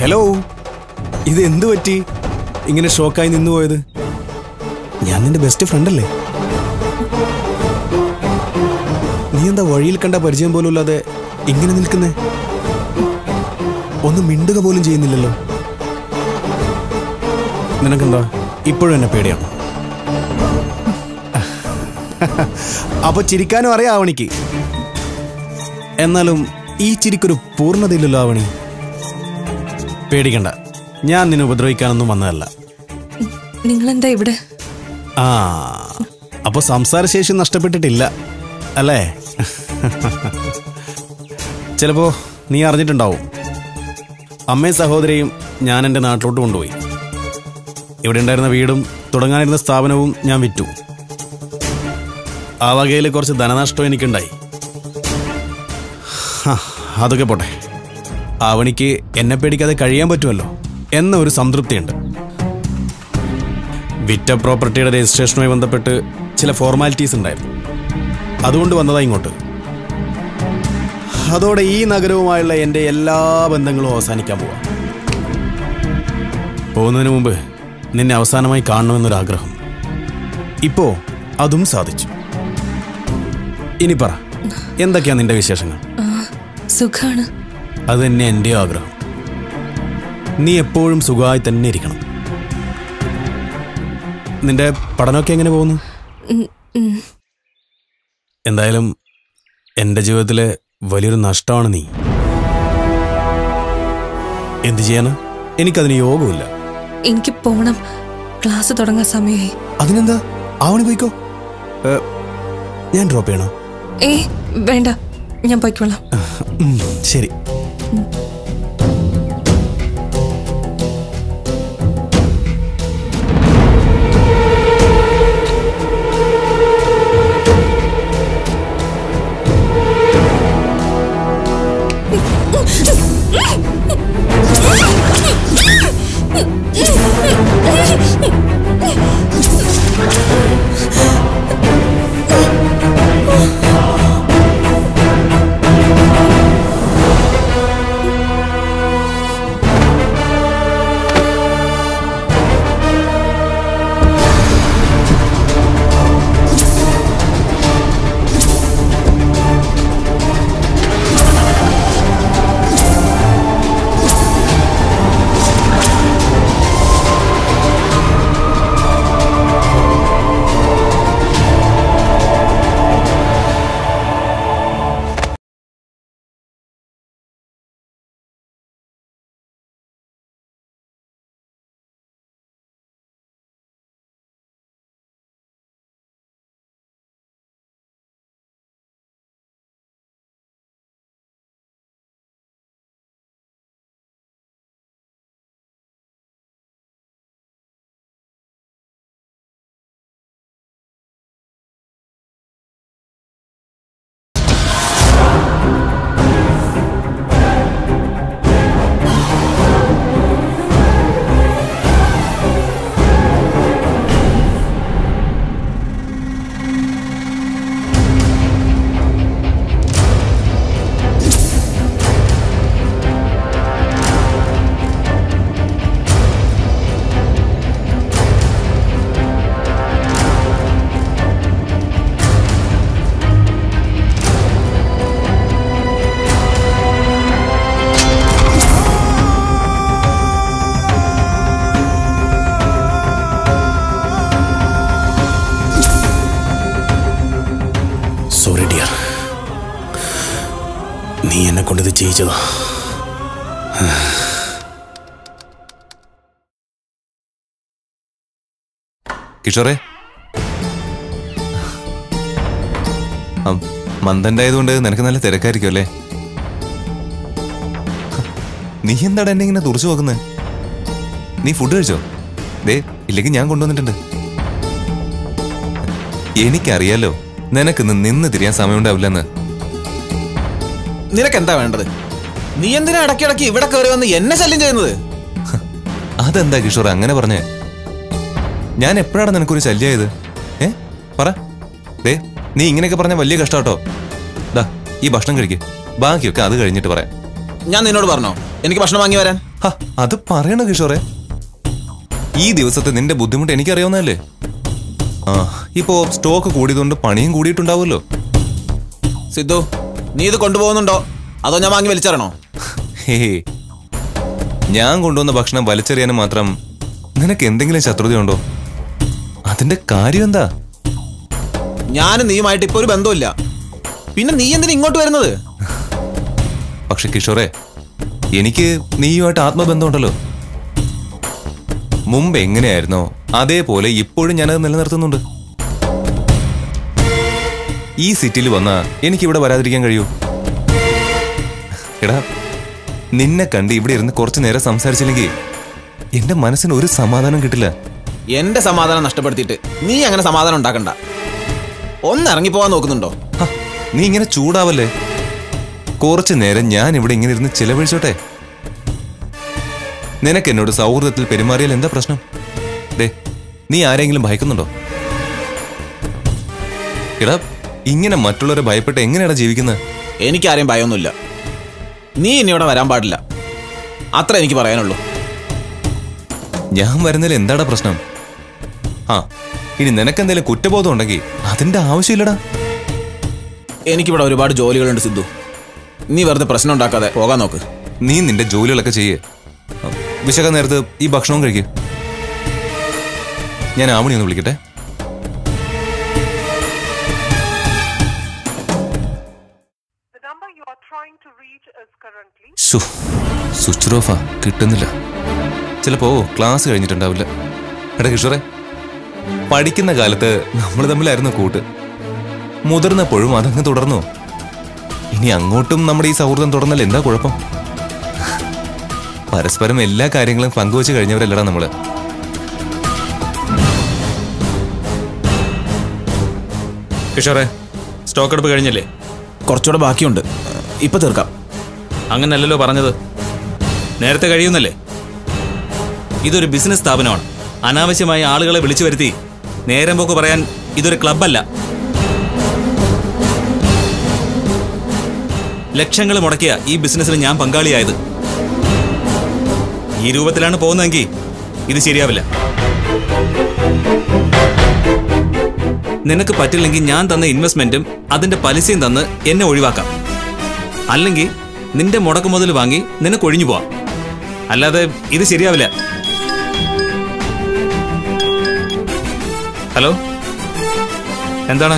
Hello, ഇത് എന്തു പറ്റി ഇങ്ങനെ ഷോക്കായി നിന്നുപോയത്? ഞാൻ നിന്റെ ബെസ്റ്റ് ഫ്രണ്ട് അല്ലേ? നീ എന്താ വഴിയിൽ കണ്ട പരിചയം പോലും ഇല്ലാതെ ഇങ്ങനെ നിൽക്കുന്നേ? ഒന്ന് മിണ്ടുക പോലും ചെയ്യുന്നില്ലല്ലോ. നിനക്കെന്താ ഇപ്പോഴും എന്നെ പേടിയാണ്? അപ്പൊ ചിരിക്കാനും അറിയാം ആവണിക്ക്. എന്നാലും ഈ ചിരിക്കൊരു പൂർണ്ണതയില്ലല്ലോ ആവണി. പേടിക്കണ്ട, ഞാൻ നിന്നെ ഉപദ്രവിക്കാനൊന്നും വന്നതല്ല. നിങ്ങളെന്താ ഇവിടെ? അപ്പൊ സംസാരശേഷി നഷ്ടപ്പെട്ടിട്ടില്ല അല്ലേ? ചിലപ്പോ നീ അറിഞ്ഞിട്ടുണ്ടാവും, അമ്മയും സഹോദരിയും ഞാൻ എൻ്റെ നാട്ടിലോട്ട് കൊണ്ടുപോയി. ഇവിടെ ഉണ്ടായിരുന്ന വീടും തുടങ്ങാനിരുന്ന സ്ഥാപനവും ഞാൻ വിറ്റു. ആ വകയിൽ കുറച്ച് ധനനഷ്ടം എനിക്കുണ്ടായി. അതൊക്കെ പോട്ടെ, ആവണിക്ക് എന്നെ പേടിക്കാതെ കഴിയാൻ പറ്റുമല്ലോ എന്ന ഒരു സംതൃപ്തിയുണ്ട്. വിറ്റ പ്രോപ്പർട്ടിയുടെ രജിസ്ട്രേഷനുമായി ബന്ധപ്പെട്ട് ചില ഫോർമാലിറ്റീസ് ഉണ്ടായിരുന്നു, അതുകൊണ്ട് വന്നതാ ഇങ്ങോട്ട്. അതോടെ ഈ നഗരവുമായുള്ള എൻ്റെ എല്ലാ ബന്ധങ്ങളും അവസാനിക്കാൻ പോവാം. പോകുന്നതിന് മുമ്പ് നിന്നെ അവസാനമായി കാണണമെന്നൊരാഗ്രഹം. ഇപ്പോ അതും സാധിച്ചു. ഇനി പറ, എന്തൊക്കെയാ നിന്റെ വിശേഷങ്ങൾ? സുഖാണ്. അത് തന്നെ എൻ്റെ ആഗ്രഹം. നീ എപ്പോഴും സുഖമായി തന്നെ ഇരിക്കണം. നിന്റെ പഠനമൊക്കെ എങ്ങനെ പോകുന്നു? എന്തായാലും എൻ്റെ ജീവിതത്തിലെ വലിയൊരു നഷ്ടമാണ് നീ. എന്ത് ചെയ്യാനാ? എനിക്കതിന് യോഗമില്ല. എനിക്ക് പോണം, ക്ലാസ് തുടങ്ങാൻ സമയമായി. അതിനെന്താ, ആവണി പോയിക്കോ. ഞാൻ ഡ്രോപ്പ് ചെയ്യണോ? വേണ്ട, ഞാൻ പോയിക്കോളാം. ശരി. നീ എന്നെ കൊണ്ടിത് ചെയ്യിച്ചതാ. കിഷോറേ, മന്ദന്റെ ആയതുകൊണ്ട് നിനക്ക് നല്ല തിരക്കായിരിക്കും അല്ലേ? നീ എന്താണ് എന്നെ ഇങ്ങനെ തുറച്ചു നോക്കുന്നത്? നീ ഫുഡ് കഴിച്ചോ? ദേ, ഇല്ലെങ്കിൽ ഞാൻ കൊണ്ടുവന്നിട്ടുണ്ട്. എനിക്കറിയാലോ നിനക്കിന്ന് നിന്ന് തിരിയാൻ സമയമുണ്ടാവില്ലെന്ന്. നിനക്കെന്താ വേണ്ടത്? നീ എന്തിനാ ഇടയ്ക്കിടയ്ക്ക് ഇവിടെ കയറി വന്ന് എന്നെ ശല്യം ചെയ്യുന്നത്? അതെന്താ കിഷോർ അങ്ങനെ പറഞ്ഞേ? ഞാൻ എപ്പോഴാണ് നിനക്കൊരു ശല്യമായത്? പറ. ദേ, നീ ഇങ്ങനെയൊക്കെ പറഞ്ഞ വലിയ കഷ്ടാട്ടോ. ദാ, ഈ ഭക്ഷണം കഴിക്ക്, ബാക്കിയൊക്കെ അത് കഴിഞ്ഞിട്ട് പറയാം. ഞാൻ നിന്നോട് പറഞ്ഞോ എനിക്ക് ഭക്ഷണം വാങ്ങി വരാൻ? അത് പറയണ കിഷോറെ. ഈ ദിവസത്തെ നിന്റെ ബുദ്ധിമുട്ട് എനിക്കറിയാവുന്നതല്ലേ. ഇപ്പോ സ്റ്റോക്ക് കൂടിയതുകൊണ്ട് പണിയും കൂടിയിട്ടുണ്ടാവുമല്ലോ. സിദ്ധു, നീ ഇത് കൊണ്ടുപോകുന്നുണ്ടോ അതോ ഞാൻ വാങ്ങി വലിച്ചെറിയണോ? ഹേ, ഞാൻ കൊണ്ടുവന്ന ഭക്ഷണം വലിച്ചെറിയാനും മാത്രം നിനക്ക് എന്തെങ്കിലും ശത്രുതയുണ്ടോ? അതിന്റെ കാര്യം എന്താ? ഞാനും നീയുമായിട്ട് ഇപ്പൊ ഒരു ബന്ധമില്ല, പിന്നെ നീ എന്തിനാ ഇങ്ങോട്ട് വരുന്നത്? പക്ഷെ കിഷോറെ, എനിക്ക് നീയുമായിട്ട് ആത്മബന്ധമുണ്ടല്ലോ. മുമ്പ് എങ്ങനെയായിരുന്നോ അതേപോലെ ഇപ്പോഴും ഞാനത് നിലനിർത്തുന്നുണ്ട്. ഈ സിറ്റിയിൽ വന്നാ എനിക്കിവിടെ വരാതിരിക്കാൻ കഴിയൂ? എടാ, നിന്നെ കണ്ട് ഇവിടെ ഇരുന്ന് കുറച്ചു നേരം സംസാരിച്ചില്ലെങ്കിൽ എന്റെ മനസ്സിന് ഒരു സമാധാനം കിട്ടില്ല. എന്റെ സമാധാനം നഷ്ടപ്പെടുത്തിയിട്ട് നീ അങ്ങനെ സമാധാനം ഉണ്ടാക്കണ്ട. ഒന്ന് ഇറങ്ങിപ്പോവാൻ നോക്കുന്നുണ്ടോ? നീ ഇങ്ങനെ ചൂടാവല്ലേ. കുറച്ചു നേരം ഞാൻ ഇവിടെ ഇങ്ങനെ ഇരുന്ന് ചിലവഴിച്ചോട്ടെ. നിനക്ക് എന്നോട് സൗഹൃദത്തിൽ പെരുമാറിയാൽ എന്താ പ്രശ്നം? ദേ, നീ ആരെങ്കിലും ഭയക്കുന്നുണ്ടോ? എടാ, ഇങ്ങനെ മറ്റുള്ളവരെ ഭയപ്പെട്ട് എങ്ങനെയാണ് ജീവിക്കുന്നത്? എനിക്കാരെയും ഭയമൊന്നുമില്ല. നീ ഇനി ഇവിടെ വരാൻ പാടില്ല, അത്ര എനിക്ക് പറയാനുള്ളൂ. ഞാൻ വരുന്നതിൽ എന്താടാ പ്രശ്നം? ഇനി നിനക്കെന്തെങ്കിലും കുറ്റബോധം ഉണ്ടെങ്കിൽ അതിന്റെ ആവശ്യമില്ലടാ. എനിക്കിവിടെ ഒരുപാട് ജോലികളുണ്ട് സിദ്ധു. നീ വെറുതെ പ്രശ്നം ഉണ്ടാക്കാതെ പോകാൻ നോക്ക്. നീ നിന്റെ ജോലികളൊക്കെ ചെയ്യേ. വിശക നേരത്ത് ഈ ഭക്ഷണവും കഴിക്കുക. ഞാൻ ആവണി ഒന്ന് വിളിക്കട്ടെ. സ്വിച്ച് ഓഫാ, കിട്ടുന്നില്ല. ചിലപ്പോ ക്ലാസ് കഴിഞ്ഞിട്ടുണ്ടാവില്ല. എടാ കിഷോറെ, പഠിക്കുന്ന കാലത്ത് നമ്മൾ തമ്മിലായിരുന്നു കൂട്ട്. മുതിർന്നപ്പോഴും അതങ്ങ് തുടർന്നു. ഇനി അങ്ങോട്ടും നമ്മുടെ ഈ സൗഹൃദം തുടർന്നാൽ എന്താ കുഴപ്പം? പരസ്പരം എല്ലാ കാര്യങ്ങളും പങ്കുവെച്ച് കഴിഞ്ഞവരല്ലടാ നമ്മള്. കിഷോറെ, സ്റ്റോക്ക് എടുപ്പ് കഴിഞ്ഞല്ലേ? കുറച്ചുകൂടെ ബാക്കിയുണ്ട്, ഇപ്പൊ തീർക്കാം. അങ്ങനല്ലല്ലോ പറഞ്ഞത്, നേരത്തെ കഴിയുന്നല്ലേ? ഇതൊരു ബിസിനസ് സ്ഥാപനമാണ്. അനാവശ്യമായി ആളുകളെ വിളിച്ചു വരുത്തി നേരം പോക്ക് പറയാൻ ഇതൊരു ക്ലബ്ബല്ല. ലക്ഷങ്ങൾ മുടക്കിയ ഈ ബിസിനസ്സിൽ ഞാൻ പങ്കാളിയായത്. ഈ രൂപത്തിലാണ് പോകുന്നതെങ്കിൽ ഇത് ശരിയാവില്ല. നിനക്ക് പറ്റില്ലെങ്കിൽ ഞാൻ തന്ന ഇൻവെസ്റ്റ്മെന്റും അതിന്റെ പലിശയും തന്ന് എന്നെ ഒഴിവാക്കാം. അല്ലെങ്കിൽ നിന്റെ മുടക്കുമുതൽ വാങ്ങി നിനക്ക് ഒഴിഞ്ഞു പോവാം. അല്ലാതെ ഇത് ശരിയാവില്ല. ഹലോ, എന്താണ്?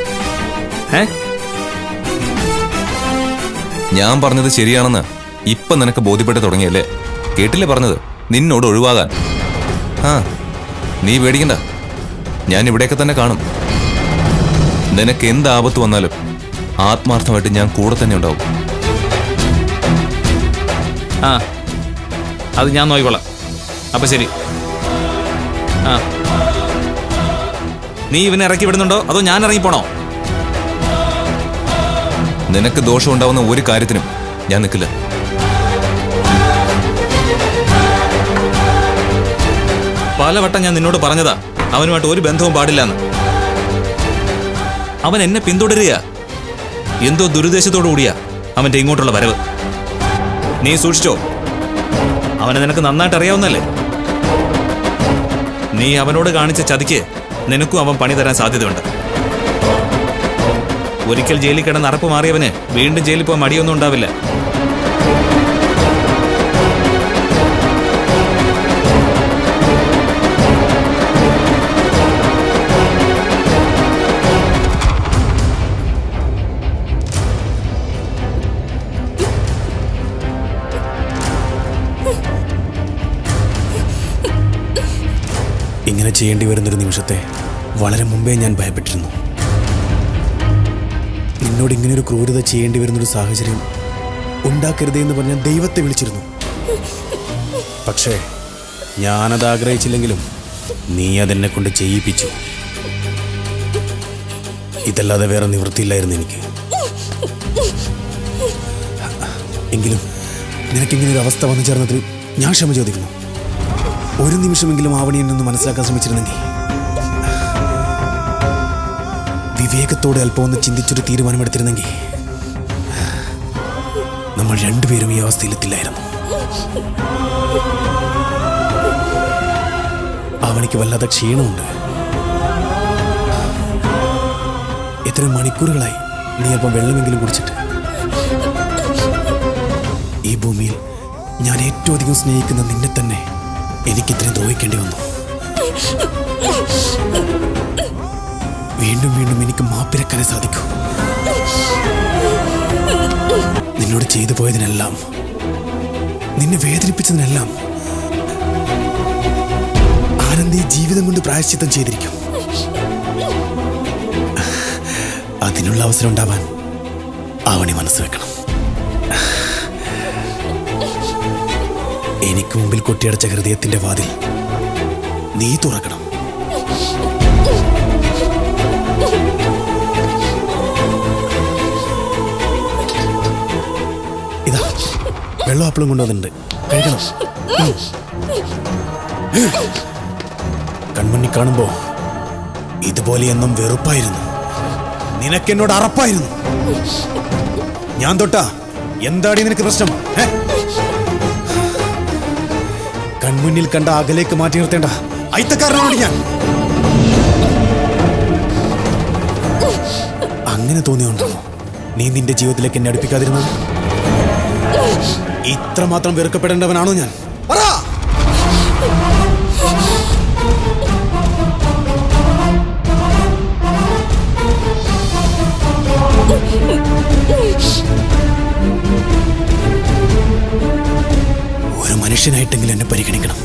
ഞാൻ പറഞ്ഞത് ശരിയാണെന്ന് ഇപ്പൊ നിനക്ക് ബോധ്യപ്പെട്ട് തുടങ്ങിയല്ലേ? കേട്ടില്ലേ പറഞ്ഞത്? നിന്നോട് ഒഴിവാകാൻ. നീ പേടിക്കണ്ട, ഞാൻ ഇവിടെയൊക്കെ തന്നെ കാണും. നിനക്ക് എന്ത് ആപത്ത് വന്നാലും ആത്മാർത്ഥമായിട്ട് ഞാൻ കൂടെ തന്നെ ഉണ്ടാവും. അത് ഞാൻ നോക്കിക്കൊള്ളാം. അപ്പൊ ശരി. നീ ഇവനെ ഇറക്കി വിടുന്നുണ്ടോ അതോ ഞാൻ ഇറങ്ങിപ്പോണോ? നിനക്ക് ദോഷം ഉണ്ടാവുന്ന ഒരു കാര്യത്തിനും ഞാൻ നിൽക്കില്ല. പലവട്ടം ഞാൻ നിന്നോട് പറഞ്ഞതാ അവനുമായിട്ട് ഒരു ബന്ധവും പാടില്ലെന്ന്. അവൻ എന്നെ പിന്തുടരുക. എന്തോ ദുരുദ്ദേശത്തോടു കൂടിയാ അവന്റെ ഇങ്ങോട്ടുള്ള വരവ്. നീ സൂക്ഷിച്ചോ, അവനെ നിനക്ക് നന്നായിട്ട് അറിയാവുന്നല്ലേ. നീ അവനോട് കാണിച്ച ചതിക്ക് നിനക്കും അവൻ പണി തരാൻ സാധ്യതയുണ്ട്. ഒരിക്കൽ ജയിലിൽ കിടന്ന് അറപ്പ് മാറിയവന് വീണ്ടും ജയിലിൽ പോകാൻ മടിയൊന്നും ഉണ്ടാവില്ല. ഇങ്ങനെ ചെയ്യേണ്ടി വരുന്നൊരു നിമിഷത്തെ വളരെ മുമ്പേ ഞാൻ ഭയപ്പെട്ടിരുന്നു. നിന്നോട് ഇങ്ങനെയൊരു ക്രൂരത ചെയ്യേണ്ടി വരുന്നൊരു സാഹചര്യം ഉണ്ടാക്കരുതേ എന്ന് പറഞ്ഞാൽ ദൈവത്തെ വിളിച്ചിരുന്നു. പക്ഷേ ഞാനത് ആഗ്രഹിച്ചില്ലെങ്കിലും നീ അതെന്നെ കൊണ്ട് ചെയ്യിപ്പിച്ചു. ഇതല്ലാതെ വേറെ നിവൃത്തിയില്ലായിരുന്നു എനിക്ക്. എങ്കിലും നിനക്കിങ്ങനെ ഒരു അവസ്ഥ വന്നു ചേർന്നതിൽ ഞാൻ ക്ഷമ ചോദിക്കുന്നു. ഒരു നിമിഷമെങ്കിലും ആവണിയിൽ നിന്ന് മനസ്സിലാക്കാൻ ശ്രമിച്ചിരുന്നെങ്കിൽ, വിവേകത്തോടെ അല്പം ഒന്ന് ചിന്തിച്ചൊരു തീരുമാനമെടുത്തിരുന്നെങ്കിൽ നമ്മൾ രണ്ടുപേരും ഈ അവസ്ഥയിലെത്തില്ലായിരുന്നു. അവനിക്ക് വല്ലാത്ത ക്ഷീണമുണ്ട്. എത്രയോ മണിക്കൂറുകളായി നീ അല്പം വെള്ളമെങ്കിലും കുടിച്ചിട്ട്. ഈ ഭൂമിയിൽ ഞാൻ ഏറ്റവും അധികം സ്നേഹിക്കുന്ന നിന്നെ തന്നെ എനിക്കിത്രയും ദ്രോഹിക്കേണ്ടി വന്നു. വീണ്ടും വീണ്ടും എനിക്ക് മാപ്പിരക്കാനേ സാധിക്കൂ. നിന്നോട് ചെയ്തു പോയതിനെല്ലാം, നിന്നെ വേദനിപ്പിച്ചതിനെല്ലാം ആനന്ദി ജീവിതം കൊണ്ട് പ്രായശ്ചിത്തം ചെയ്തിരിക്കും. അതിനുള്ള അവസരം ഉണ്ടാവാൻ അവനെ മനസ്സ് വെക്കണം. എനിക്ക് മുമ്പിൽ കൊട്ടിയടച്ച ഹൃദയത്തിന്റെ വാതിൽ നീ തുറക്കണം. ഇതാ വെള്ളം ആപ്പിളും കൊണ്ടുവന്നിട്ടുണ്ട്, കഴിക്കണം. കൺമുന്നിൽ കാണുമ്പോ ഇതുപോലെ എന്നും വെറുപ്പായിരുന്നു. നിനക്കെന്നോട് അറപ്പായിരുന്നു. ഞാൻ തൊട്ടാ എന്താടി നിനക്ക് പ്രശ്നം? കൺമുന്നിൽ കണ്ട അകലേക്ക് മാറ്റി നിർത്തേണ്ട അയിത്തക്കാരനോട് ഞാൻ. അങ്ങനെ തോന്നിയോണ്ടാണോ നീ നിന്റെ ജീവിതത്തിലേക്ക് എന്നെ അടുപ്പിക്കാതിരുന്നത്? ഇത്രമാത്രം വെറുക്കപ്പെടേണ്ടവനാണോ ഞാൻ? പറ. ഒരു മനുഷ്യനായിട്ടെങ്കിലും എന്നെ പരിഗണിക്കണം.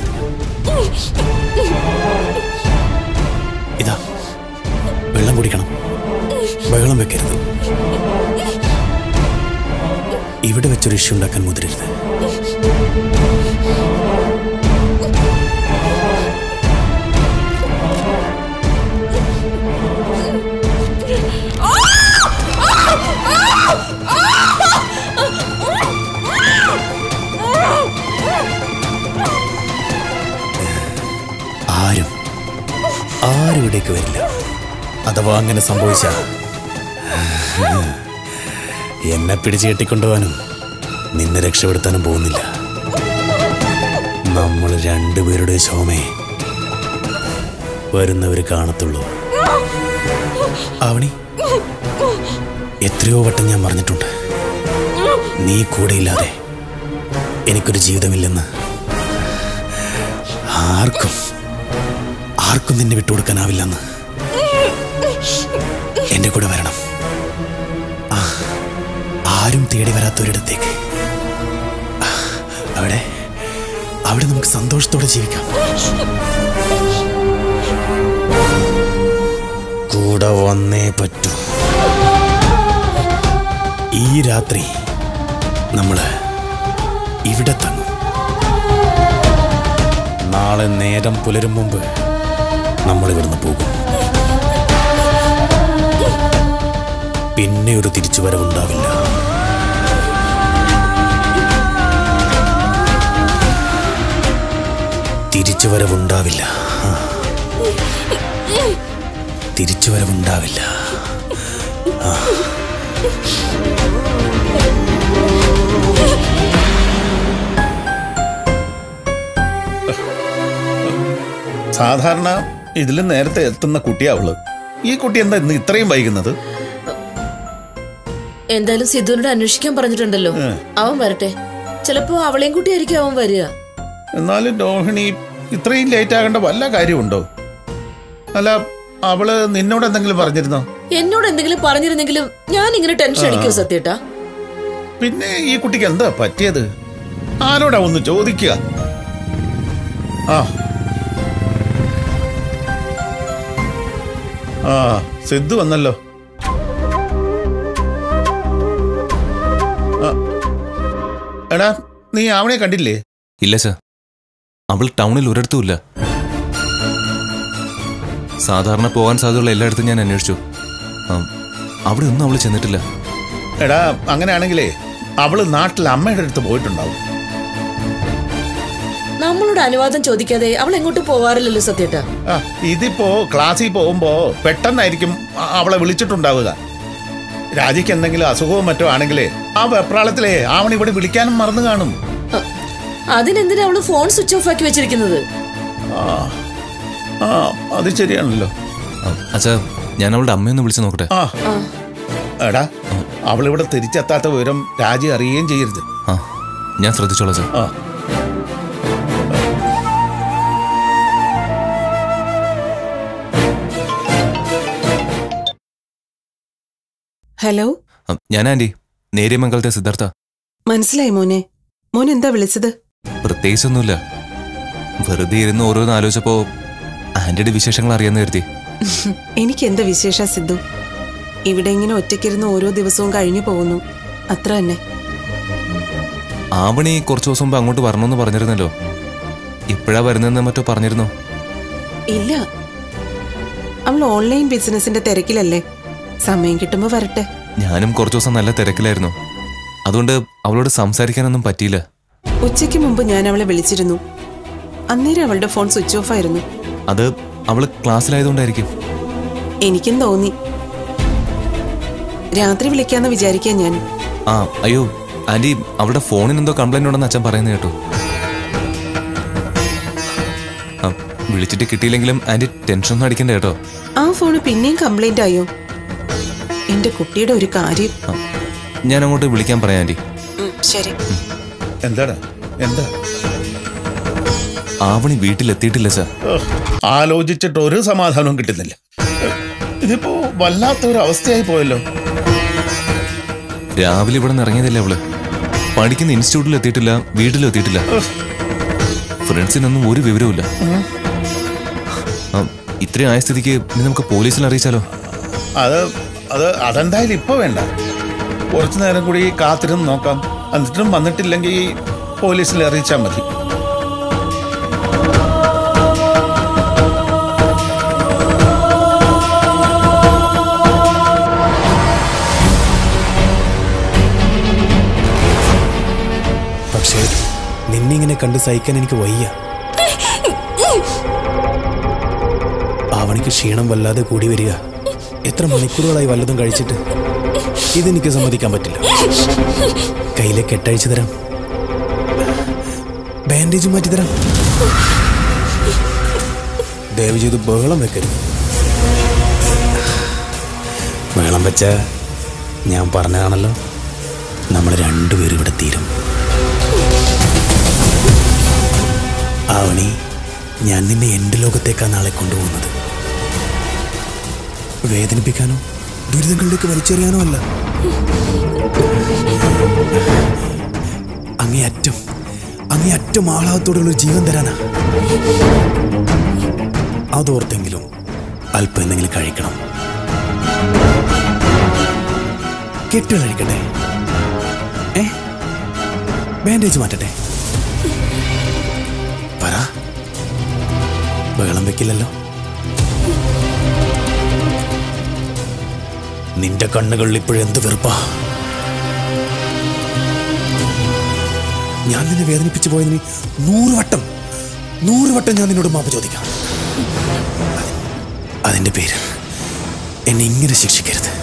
ഇതാ വെള്ളം കുടിക്കണം, ബഹളം വെക്കരുത്. ഇവിടെ വെച്ചൊരു ഇഷ്യൂ ഉണ്ടാക്കാൻ മുതിരരുത്. ആരും ഇവിടേക്ക് വരില്ല. അഥവാ അങ്ങനെ സംഭവിച്ച എന്നെ പിടിച്ചു കെട്ടിക്കൊണ്ടുപോകാനും നിന്നെ രക്ഷപ്പെടുത്താനും പോകുന്നില്ല. നമ്മൾ രണ്ടുപേരുടെ ശോമയെ വരുന്നവര് കാണത്തുള്ളൂ. ആവണി, എത്രയോ വട്ടം ഞാൻ പറഞ്ഞിട്ടുണ്ട്, നീ കൂടെയില്ലാതെ എനിക്കൊരു ജീവിതമില്ലെന്ന്. ആർക്കും നിന്നെ വിട്ടുകൊടുക്കാനാവില്ലെന്ന്. എന്റെ കൂടെ വരണം. ആരും തേടി വരാത്തൊരിടത്തേക്ക്. അവിടെ നമുക്ക് സന്തോഷത്തോടെ ജീവിക്കാം. കൂടെ വന്നേ പറ്റൂ. ഈ രാത്രി നമ്മള് ഇവിടെ തങ്ങും. നാളെ നേരം പുലരും മുമ്പ് നമ്മൾ ഇവിടുന്ന് പോകും. പിന്നെ ഒരു തിരിച്ചുവരവുണ്ടാവില്ല. തിരിച്ചുവരവുണ്ടാവില്ല. തിരിച്ചുവരവുണ്ടാവില്ല. സാധാരണ ഇതിലും നേരത്തെ എത്തുന്ന കുട്ടിയാവള്. ഈ കുട്ടി എന്താ ഇന്ന് ഇത്രയും വൈകുന്നത്? എന്തായാലും സിദ്ധുവിനോട് അന്വേഷിക്കാൻ പറഞ്ഞിട്ടുണ്ടല്ലോ, അവൻ വരട്ടെ. ചിലപ്പോ അവളെയും കൂട്ടിയായിരിക്കും അവൻ വരിക. എന്നാലും രോഹിണി ഇത്രയും ലേറ്റ് ആകേണ്ട വല്ല കാര്യമുണ്ടോ? അല്ല, അവള് നിന്നോട് എന്തെങ്കിലും പറഞ്ഞിരുന്നോ? എന്നോട് എന്തെങ്കിലും പറഞ്ഞിരുന്നെങ്കിലും ഞാൻ ഇങ്ങനെ ടെൻഷൻ അടിക്കോ സത്യേട്ടാ? പിന്നെ ഈ കുട്ടിക്ക് എന്താ പറ്റിയത്? ആരോടാ ഒന്ന് ചോദിക്കുക. സിദ്ധു വന്നല്ലോ. എടാ, നീ അവനെ കണ്ടില്ലേ? ഇല്ല സർ, അവൾ ടൗണിൽ ഒരിടത്തുമില്ല. സാധാരണ പോകാൻ സാധ്യതയുള്ള എല്ലായിടത്തും ഞാൻ അന്വേഷിച്ചു. അവിടെ ഒന്നും അവള് ചെന്നിട്ടില്ല. എടാ, അങ്ങനെയാണെങ്കിലേ അവള് നാട്ടിൽ അമ്മയുടെ അടുത്ത് പോയിട്ടുണ്ടാവും. നമ്മളോട് അനുവാദം ചോദിക്കാതെ അവൾ എങ്ങോട്ടും പോവാറില്ലല്ലോ സത്യേട്ടാ. ഇതിപ്പോ ക്ലാസ്സിൽ പോകുമ്പോ പെട്ടെന്നായിരിക്കും അവളെ വിളിച്ചിട്ടുണ്ടാവുക. രാജിക്ക് എന്തെങ്കിലും അസുഖവും മറ്റോ ആണെങ്കിലേ ആ വെപ്രാളത്തിലേ ആവണി ഇവിടെ വിളിക്കാനും മറന്നു കാണും. അതിനെന്തിനാ അവള് ഫോൺ സ്വിച്ച് ഓഫ് ആക്കി വെച്ചിരിക്കുന്നത്? അത് ശരിയാണല്ലോ. അച്ഛാ, ഞാൻ അവളുടെ അമ്മയൊന്ന് വിളിച്ചു നോക്കട്ടെ. എടാ, അവളിവിടെ തിരിച്ചെത്താത്ത വിവരം രാജി അറിയുകയും ചെയ്യരുത്. ഞാൻ ശ്രദ്ധിച്ചോളാം അച്ഛാ. ഹലോ, ഞാൻ ആന്റി, നേര്യമംഗലത്തെ സിദ്ധാർത്ഥ. മനസ്സിലായി മോനെ. മോൻ എന്താ വിളിച്ചത്? പ്രത്യേകിച്ചൊന്നുമില്ല, വെറുതെ ഇരുന്ന് ഓരോന്ന് ആലോചിച്ചപ്പോ ആന്റിയുടെ വിശേഷങ്ങൾ അറിയാന്ന് കരുതി. എനിക്ക് എന്താ വിശേഷ സിദ്ധു? ഇവിടെ ഇങ്ങനെ ഒറ്റയ്ക്കിരുന്ന് ഓരോ ദിവസവും കഴിഞ്ഞു പോകുന്നു, അത്ര തന്നെ. ആവണി കുറച്ചു ദിവസം മുമ്പ് അങ്ങോട്ട് വരണമെന്ന് പറഞ്ഞിരുന്നല്ലോ. ഇപ്പോഴാ വരുന്നതെന്ന് മറ്റോ പറഞ്ഞിരുന്നോ? ഇല്ല, അവൾ ഓൺലൈൻ ബിസിനസിന്റെ തിരക്കിലല്ലേ. സമയം കിട്ടുമ്പോ വരട്ടെ. ഞാനും കുറച്ചു ദിവസം നല്ല തിരക്കിലായിരുന്നു, അതുകൊണ്ട് അവളോട് സംസാരിക്കാനൊന്നും പറ്റിയില്ല. ഉച്ചയ്ക്ക് മുമ്പ് ഞാൻ അവളെ വിളിച്ചിരുന്നു. അന്നേരം അവളുടെ ഫോൺ സ്വിച്ച് ഓഫ് ആയിരുന്നു. അത് അവള് ക്ലാസ്സിലായതുകൊണ്ടായിരിക്കും. എനിക്കും തോന്നി. രാത്രി വിളിക്കാന്ന് വിചാരിക്കാൻ ഞാൻ. അയ്യോ ആന്റി, അവളുടെ ഫോണിന് എന്തോ കംപ്ലൈന്റ് ഉണ്ടെന്ന് അച്ഛൻ പറയുന്നത് കേട്ടോ. വിളിച്ചിട്ട് കിട്ടിയില്ലെങ്കിലും ആന്റി ടെൻഷൻ ഒന്നും അടിക്കണ്ട കേട്ടോ. ആ ഫോണ് പിന്നെയും കംപ്ലൈന്റ് ആയോ? എന്റെ കുട്ടിയുടെ ഒരു കാര്യം. ഞാൻ അങ്ങോട്ട് വിളിക്കാൻ പറയാം ആന്റി. ശരി. എന്താടാ? എന്താ? ആവണി വീട്ടിലെത്തിയിട്ടില്ല സാർ. ആലോചിച്ചിട്ട് ഒരു സമാധാനവും കിട്ടുന്നില്ല. ഇതിപ്പോ വല്ലാത്തൊരു അവസ്ഥയായി പോയല്ലോ. രാവിലെ ഇവിടെ നിന്ന് ഇറങ്ങിയതല്ലേ അവള്. പഠിക്കുന്ന ഇൻസ്റ്റിറ്റ്യൂട്ടിൽ എത്തിയിട്ടില്ല, വീട്ടിലും എത്തിയിട്ടില്ല. ഫ്രണ്ട്സിനൊന്നും ഒരു വിവരവുമില്ല. ഇത്രയും ആയ സ്ഥിതിക്ക് ഇനി നമുക്ക് പോലീസിൽ അറിയിച്ചാലോ? അതെന്തായാലും ഇപ്പൊ വേണ്ട. കുറച്ചു നേരം കൂടി കാത്തിരുന്ന് നോക്കാം. എന്നിട്ടും വന്നിട്ടില്ലെങ്കിൽ പോലീസിൽ അറിയിച്ചാൽ മതി. പക്ഷേ നിന്നിങ്ങനെ കണ്ട് സഹിക്കാൻ എനിക്ക് വയ്യ. ആവണിക്ക് ക്ഷീണം വല്ലാതെ കൂടി വരിക. എത്ര മണിക്കൂറുകളായി വല്ലതും കഴിച്ചിട്ട്. ഇതെനിക്ക് സമ്മതിക്കാൻ പറ്റില്ല. കയ്യിലെ കെട്ടഴിച്ചു തരാം, ബാൻഡേജ് മാറ്റി തരാം. ദയവ് ചെയ്ത് ബഹളം വെക്കരുത്. ബഹളം വെച്ച ഞാൻ പറഞ്ഞതാണല്ലോ, നമ്മൾ രണ്ടുപേരും ഇവിടെ തീരും. ആവണി, ഞാൻ നിന്നെ എൻ്റെ ലോകത്തേക്കാ നാളെ കൊണ്ടുപോകുന്നത്. വേദനിപ്പിക്കാനോ ദുരിതങ്ങളിലേക്ക് വലിച്ചെറിയാനോ അല്ല. അങ്ങേയറ്റം ആഹ്ലാദത്തോടുള്ള ജീവൻ തരാനാ. അതോർത്തെങ്കിലും അല്പം എന്തെങ്കിലും കഴിക്കണം. കെട്ട് കഴിക്കട്ടെ? ബാൻഡേജ് മാറ്റട്ടെ? പറ, ബഹളം വെക്കില്ലല്ലോ. നിന്റെ കണ്ണുകളിൽ ഇപ്പോഴെന്ത് വെറുപ്പാ. ഞാൻ നിന്നെ വേദനിപ്പിച്ചു പോയതിന് 100 വട്ടം ഞാൻ നിന്നോട് മാപ്പ് ചോദിക്കാം. അതിന്റെ പേര് എന്നെ ഇങ്ങനെ ശിക്ഷിക്കരുത്.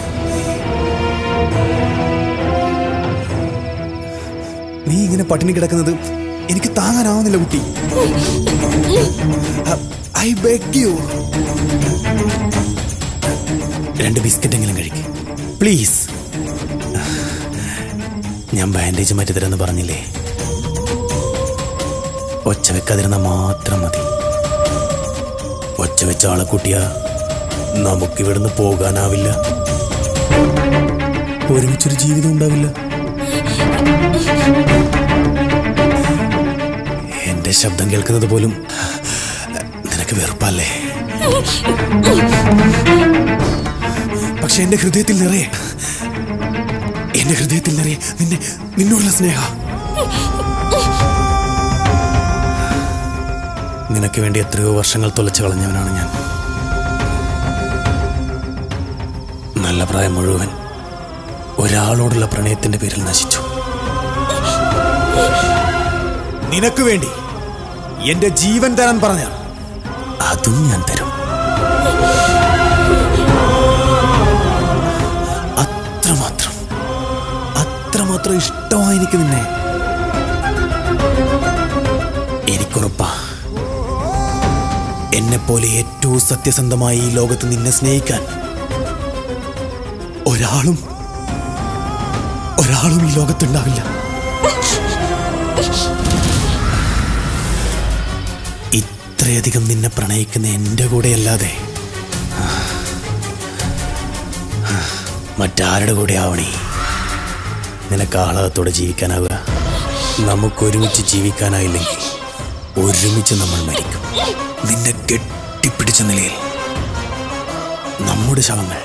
നീ ഇങ്ങനെ പട്ടിണി കിടക്കുന്നത് എനിക്ക് താങ്ങാനാവുന്നില്ല കുട്ടി. ഐ ബെഗ് യു, 2 ബിസ്ക്കറ്റെങ്കിലും കഴിക്കും പ്ലീസ്. ഞാൻ ബാൻഡേജ് മാറ്റി തരാമെന്ന് പറഞ്ഞില്ലേ? ഒച്ച വെക്കാതിരുന്ന മാത്രം മതി. ഒച്ച വെച്ച ആളെ കൂട്ടിയാ നമുക്കിവിടുന്ന് പോകാനാവില്ല. ഒരുമിച്ചൊരു ജീവിതം ഉണ്ടാവില്ല. എന്റെ ശബ്ദം കേൾക്കുന്നത് പോലും നിനക്ക് വെറുപ്പല്ലേ? പക്ഷെ എന്റെ ഹൃദയത്തിൽ നിറയെ നിന്നോടുള്ള സ്നേഹ. നിനക്ക് വേണ്ടി എത്രയോ വർഷങ്ങൾ തുലച്ചു കളഞ്ഞവനാണ് ഞാൻ. നല്ല പ്രായം മുഴുവൻ ഒരാളോടുള്ള പ്രണയത്തിന്റെ പേരിൽ നശിച്ചു. നിനക്ക് വേണ്ടി എന്റെ ജീവൻ തരാൻ പറഞ്ഞ അതും ഞാൻ തരും. അത്രമാത്രം അത്രമാത്രം ഇഷ്ടമായി എനിക്ക് നിന്നെ. എനിക്കുറപ്പാ, എന്നെപ്പോലെ ഏറ്റവും സത്യസന്ധമായി ഈ ലോകത്ത് നിന്നെ സ്നേഹിക്കാൻ ഒരാളും ഈ ലോകത്തുണ്ടാവില്ല. ഇത്രയധികം നിന്നെ പ്രണയിക്കുന്ന എൻ്റെ കൂടെ അല്ലാതെ മറ്റാരുടെ കൂടെ ആവണേ നിനക്ക് ആഹ്ലാദത്തോടെ ജീവിക്കാനാവുക? നമുക്കൊരുമിച്ച് ജീവിക്കാനായില്ലെങ്കിൽ ഒരുമിച്ച് നമ്മൾ മരിക്കും. നിന്നെ കെട്ടിപ്പിടിച്ച നിലയിൽ നമ്മുടെ ശവങ്ങൾ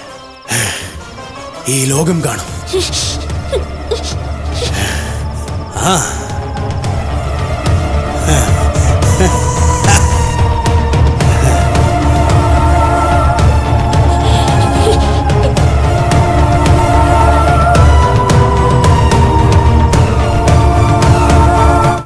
ഈ ലോകം കാണും.